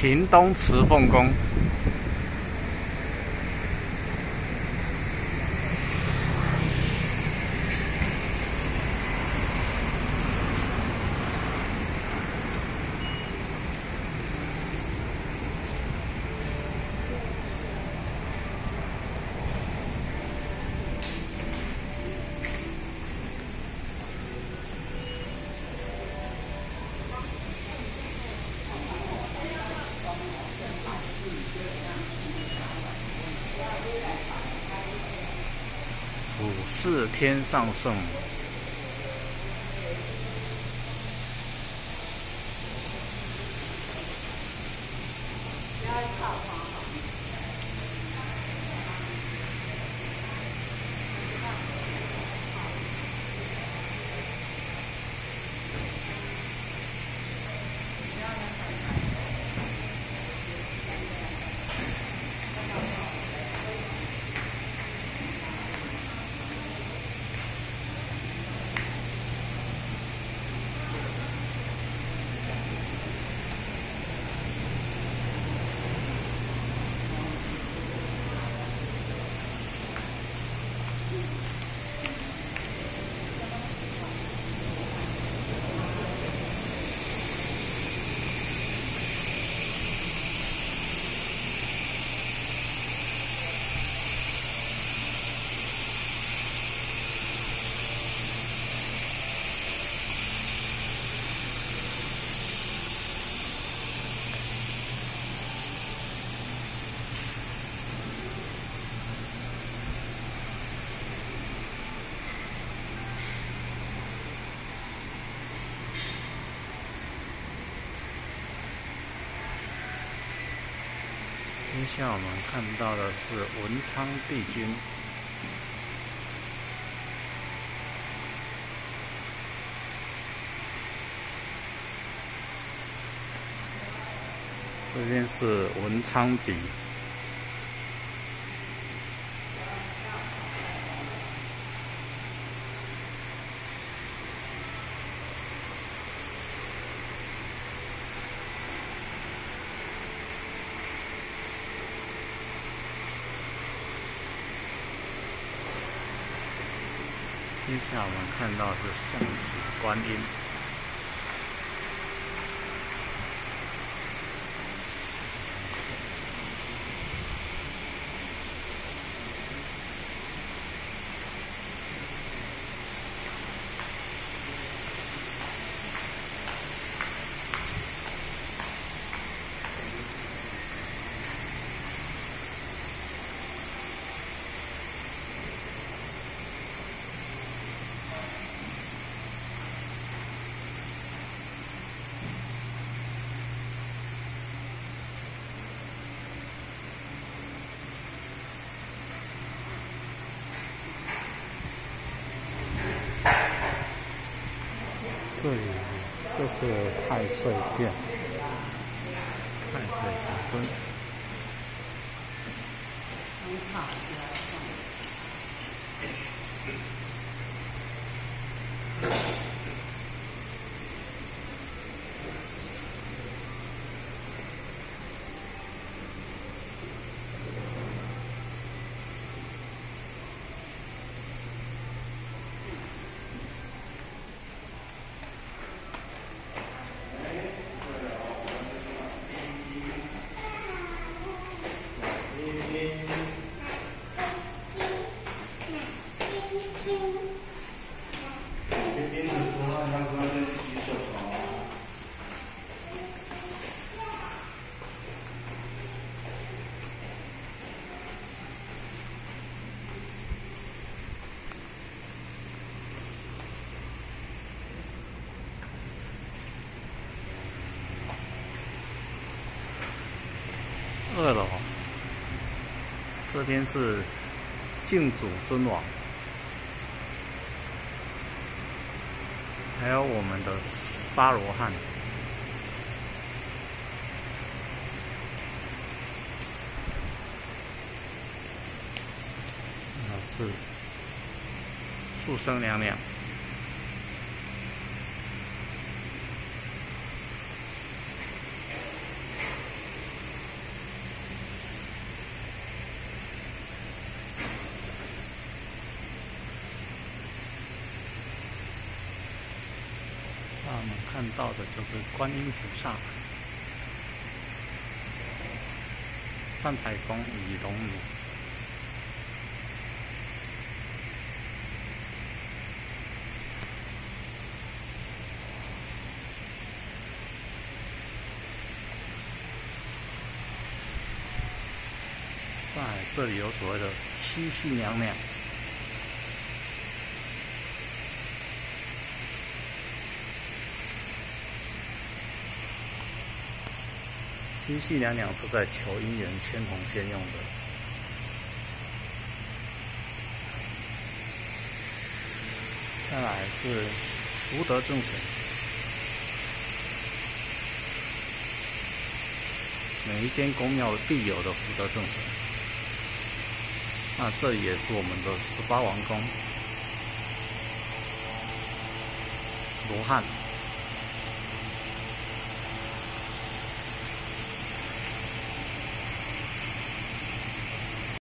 屏东慈凤宫。俯视天上圣母。接下来我们看到的是文昌帝君。这边是文昌笔。接下来我们看到是送子观音。这里这是太岁殿，太岁神尊。2楼，这边是敬祖尊王，还有我们的巴罗汉。是素生娘娘。 那我们看到的就是观音菩萨，善财宫已龙女。在这里有所谓的七夕娘娘，七夕娘娘是在求姻缘牵红线用的。再来是福德正水，每一间宫庙必有的福德正水。那这里也是我们的18王宫罗汉。